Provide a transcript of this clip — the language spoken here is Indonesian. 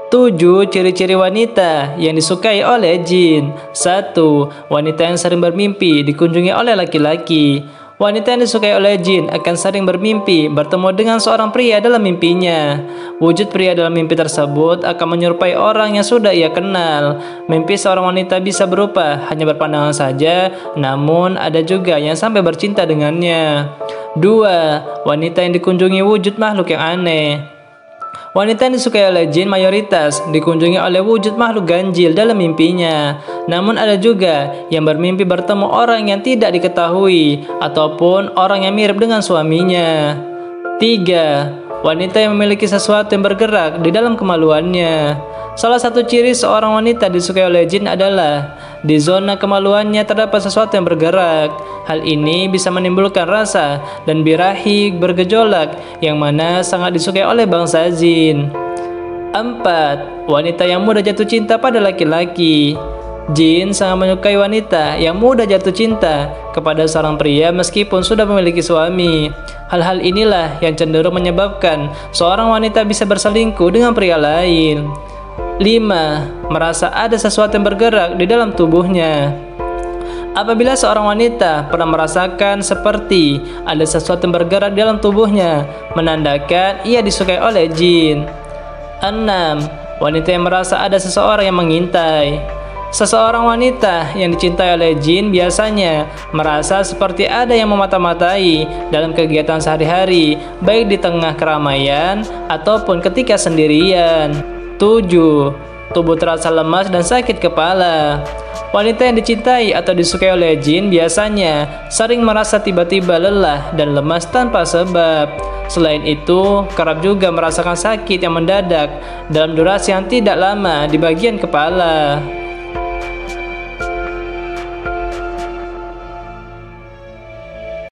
7. Ciri-ciri wanita yang disukai oleh jin. 1. Wanita yang sering bermimpi dikunjungi oleh laki-laki. Wanita yang disukai oleh jin akan sering bermimpi bertemu dengan seorang pria dalam mimpinya. Wujud pria dalam mimpi tersebut akan menyerupai orang yang sudah ia kenal. Mimpi seorang wanita bisa berupa hanya berpandangan saja, namun ada juga yang sampai bercinta dengannya. 2. Wanita yang dikunjungi wujud makhluk yang aneh. Wanita yang disukai oleh jin mayoritas dikunjungi oleh wujud makhluk ganjil dalam mimpinya. Namun ada juga yang bermimpi bertemu orang yang tidak diketahui ataupun orang yang mirip dengan suaminya. 3. Wanita yang memiliki sesuatu yang bergerak di dalam kemaluannya. Salah satu ciri seorang wanita disukai oleh jin adalah di zona kemaluannya terdapat sesuatu yang bergerak. Hal ini bisa menimbulkan rasa dan birahi bergejolak yang mana sangat disukai oleh bangsa jin. 4. Wanita yang mudah jatuh cinta pada laki-laki. Jin sangat menyukai wanita yang mudah jatuh cinta kepada seorang pria meskipun sudah memiliki suami. Hal-hal inilah yang cenderung menyebabkan seorang wanita bisa berselingkuh dengan pria lain. 5. Merasa ada sesuatu yang bergerak di dalam tubuhnya. Apabila seorang wanita pernah merasakan seperti ada sesuatu yang bergerak di dalam tubuhnya, menandakan ia disukai oleh jin. 6. Wanita yang merasa ada seseorang yang mengintai. Seseorang wanita yang dicintai oleh jin biasanya merasa seperti ada yang memata-matai dalam kegiatan sehari-hari, baik di tengah keramaian ataupun ketika sendirian. 7. Tubuh terasa lemas dan sakit kepala. Wanita yang dicintai atau disukai oleh jin biasanya sering merasa tiba-tiba lelah dan lemas tanpa sebab. Selain itu, kerap juga merasakan sakit yang mendadak dalam durasi yang tidak lama di bagian kepala.